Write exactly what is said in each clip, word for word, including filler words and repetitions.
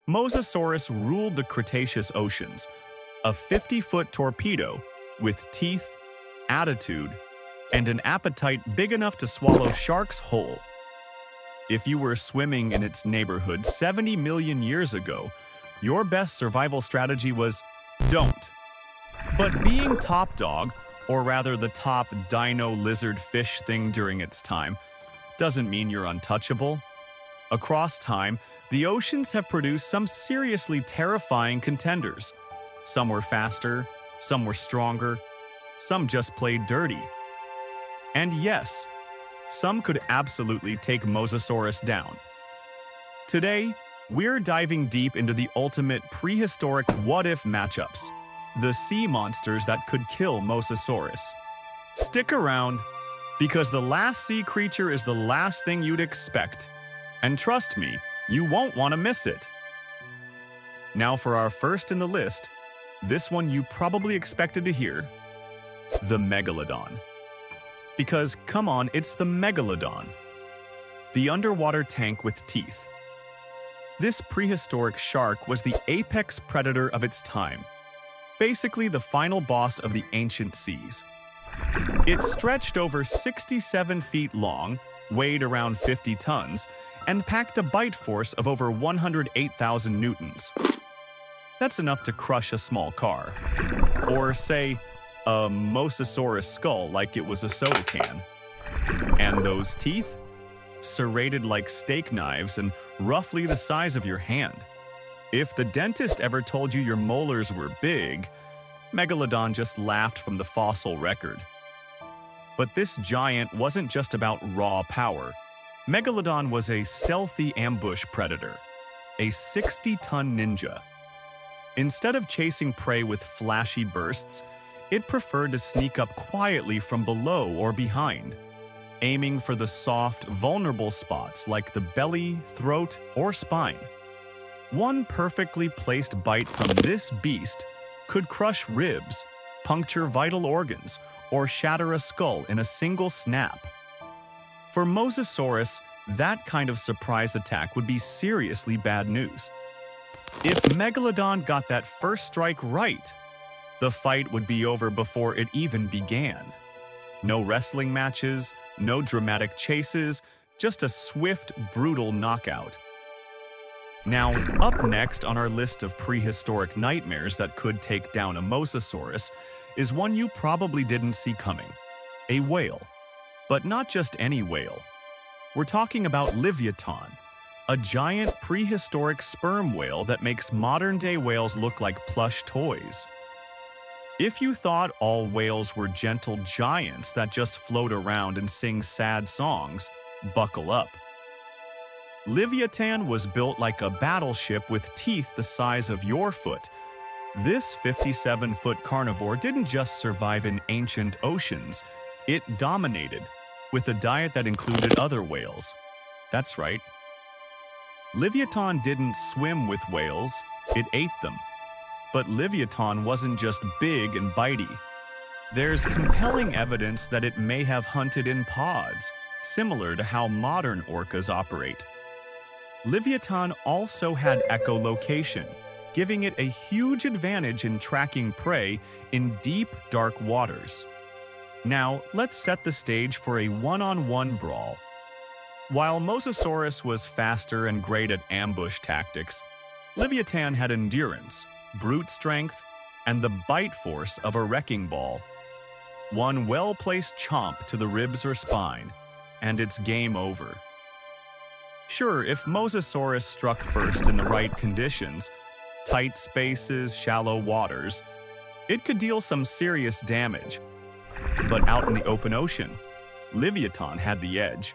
Mosasaurus ruled the Cretaceous oceans, a fifty-foot torpedo with teeth, attitude, and an appetite big enough to swallow sharks whole. If you were swimming in its neighborhood seventy million years ago, your best survival strategy was don't. But being top dog, or rather the top dino lizard fish thing during its time, doesn't mean you're untouchable. Across time, the oceans have produced some seriously terrifying contenders. Some were faster, some were stronger, some just played dirty. And yes, some could absolutely take Mosasaurus down. Today, we're diving deep into the ultimate prehistoric what-if matchups, the sea monsters that could kill Mosasaurus. Stick around, because the last sea creature is the last thing you'd expect. And trust me, you won't want to miss it. Now for our first in the list, this one you probably expected to hear, the Megalodon. Because, come on, it's the Megalodon, the underwater tank with teeth. This prehistoric shark was the apex predator of its time, basically the final boss of the ancient seas. It stretched over sixty-seven feet long, weighed around fifty tons, and packed a bite force of over one hundred eight thousand newtons. That's enough to crush a small car. Or, say, a Mosasaurus skull like it was a soda can. And those teeth? Serrated like steak knives and roughly the size of your hand. If the dentist ever told you your molars were big, Megalodon just laughed from the fossil record. But this giant wasn't just about raw power. Megalodon was a stealthy ambush predator, a sixty-ton ninja. Instead of chasing prey with flashy bursts, it preferred to sneak up quietly from below or behind, aiming for the soft, vulnerable spots like the belly, throat, or spine. One perfectly placed bite from this beast could crush ribs, puncture vital organs, or shatter a skull in a single snap. For Mosasaurus, that kind of surprise attack would be seriously bad news. If Megalodon got that first strike right, the fight would be over before it even began. No wrestling matches, no dramatic chases, just a swift, brutal knockout. Now, up next on our list of prehistoric nightmares that could take down a Mosasaurus is one you probably didn't see coming, a whale. But not just any whale. We're talking about Livyatan, a giant prehistoric sperm whale that makes modern-day whales look like plush toys. If you thought all whales were gentle giants that just float around and sing sad songs, buckle up. Livyatan was built like a battleship with teeth the size of your foot. This fifty-seven-foot carnivore didn't just survive in ancient oceans, it dominated, with a diet that included other whales. That's right. Livyatan didn't swim with whales, it ate them. But Livyatan wasn't just big and bitey. There's compelling evidence that it may have hunted in pods, similar to how modern orcas operate. Livyatan also had echolocation, giving it a huge advantage in tracking prey in deep, dark waters. Now, let's set the stage for a one-on-one brawl. While Mosasaurus was faster and great at ambush tactics, Livyatan had endurance, brute strength, and the bite force of a wrecking ball. One well-placed chomp to the ribs or spine, and it's game over. Sure, if Mosasaurus struck first in the right conditions, tight spaces, shallow waters, it could deal some serious damage. But out in the open ocean, Livyatan had the edge.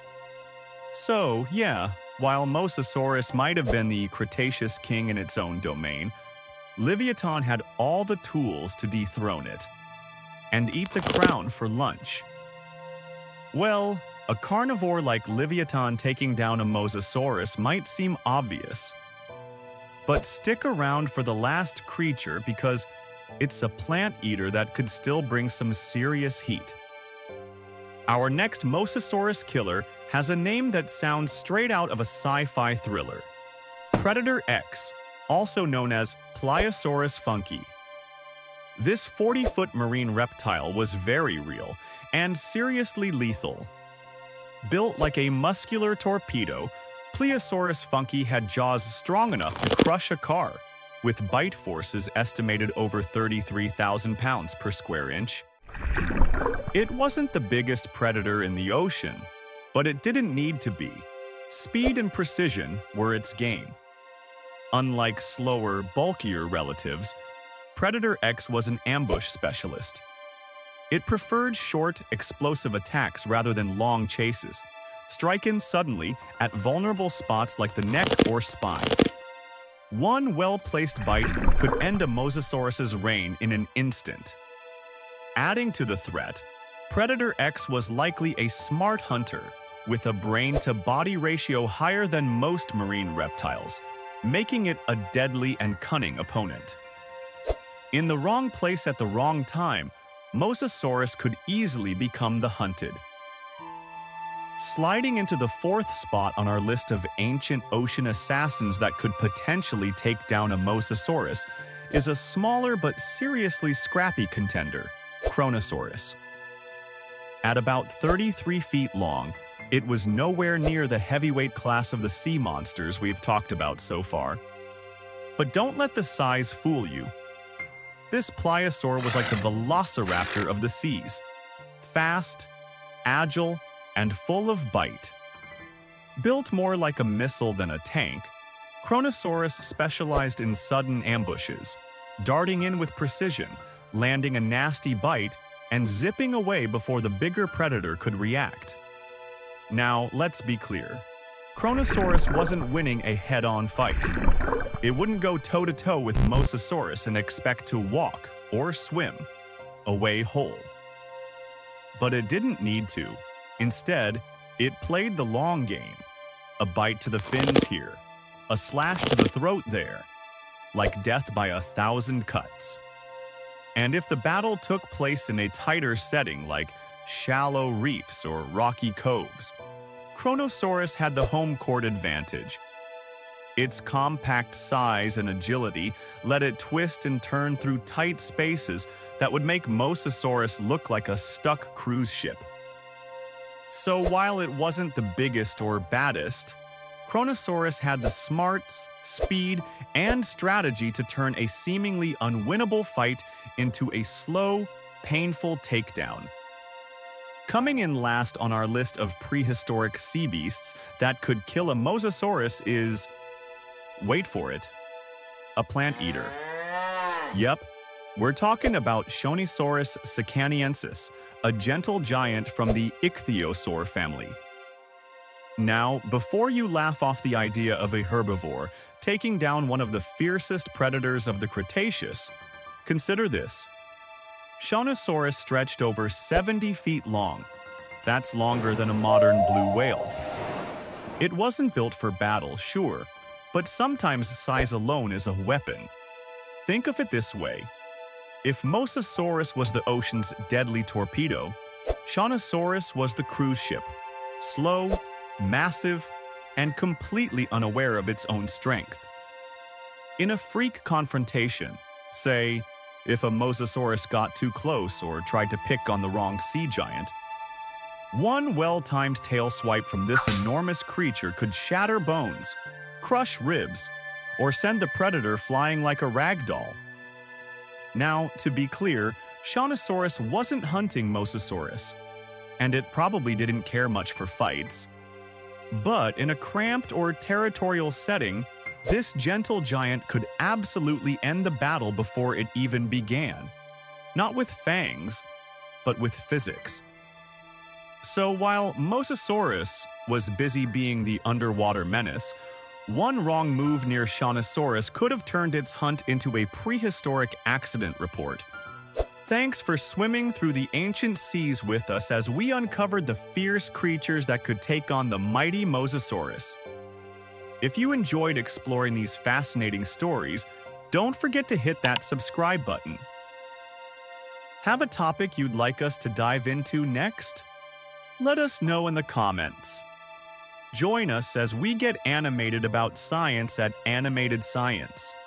So, yeah, while Mosasaurus might have been the Cretaceous king in its own domain, Livyatan had all the tools to dethrone it and eat the crown for lunch. Well, a carnivore like Livyatan taking down a Mosasaurus might seem obvious. But stick around for the last creature because it's a plant eater that could still bring some serious heat. Our next Mosasaurus killer has a name that sounds straight out of a sci-fi thriller. Predator X, also known as Pliosaurus funkei. This forty-foot marine reptile was very real and seriously lethal. Built like a muscular torpedo, Pliosaurus funkei had jaws strong enough to crush a car, with bite forces estimated over thirty-three thousand pounds per square inch. It wasn't the biggest predator in the ocean, but it didn't need to be. Speed and precision were its game. Unlike slower, bulkier relatives, Predator X was an ambush specialist. It preferred short, explosive attacks rather than long chases. Strike in suddenly at vulnerable spots like the neck or spine. One well-placed bite could end a Mosasaurus's reign in an instant. Adding to the threat, Predator X was likely a smart hunter with a brain-to-body ratio higher than most marine reptiles, making it a deadly and cunning opponent. In the wrong place at the wrong time, Mosasaurus could easily become the hunted. Sliding into the fourth spot on our list of ancient ocean assassins that could potentially take down a Mosasaurus is a smaller but seriously scrappy contender, Kronosaurus. At about thirty-three feet long, it was nowhere near the heavyweight class of the sea monsters we've talked about so far. But don't let the size fool you. This pliosaur was like the velociraptor of the seas. Fast, agile, and full of bite. Built more like a missile than a tank, Kronosaurus specialized in sudden ambushes, darting in with precision, landing a nasty bite, and zipping away before the bigger predator could react. Now, let's be clear. Kronosaurus wasn't winning a head-on fight. It wouldn't go toe-to-toe with Mosasaurus and expect to walk, or swim, away whole. But it didn't need to. Instead, it played the long game. A bite to the fins here, a slash to the throat there, like death by a thousand cuts. And if the battle took place in a tighter setting like shallow reefs or rocky coves, Kronosaurus had the home court advantage. Its compact size and agility let it twist and turn through tight spaces that would make Mosasaurus look like a stuck cruise ship. So while it wasn't the biggest or baddest, Kronosaurus had the smarts, speed, and strategy to turn a seemingly unwinnable fight into a slow, painful takedown. Coming in last on our list of prehistoric sea beasts that could kill a Mosasaurus is, wait for it, a plant eater. Yep, we're talking about Shonisaurus sikanniensis, a gentle giant from the Ichthyosaur family. Now, before you laugh off the idea of a herbivore taking down one of the fiercest predators of the Cretaceous, consider this. Shonisaurus stretched over seventy feet long. That's longer than a modern blue whale. It wasn't built for battle, sure, but sometimes size alone is a weapon. Think of it this way. If Mosasaurus was the ocean's deadly torpedo, Shonisaurus was the cruise ship, slow, massive, and completely unaware of its own strength. In a freak confrontation, say, if a Mosasaurus got too close or tried to pick on the wrong sea giant, one well-timed tail swipe from this enormous creature could shatter bones, crush ribs, or send the predator flying like a rag doll. Now, to be clear, Shonisaurus wasn't hunting Mosasaurus, and it probably didn't care much for fights. But in a cramped or territorial setting, this gentle giant could absolutely end the battle before it even began. Not with fangs, but with physics. So while Mosasaurus was busy being the underwater menace, one wrong move near Shonisaurus could have turned its hunt into a prehistoric accident report. Thanks for swimming through the ancient seas with us as we uncovered the fierce creatures that could take on the mighty Mosasaurus. If you enjoyed exploring these fascinating stories, don't forget to hit that subscribe button. Have a topic you'd like us to dive into next? Let us know in the comments. Join us as we get animated about science at Animated Science.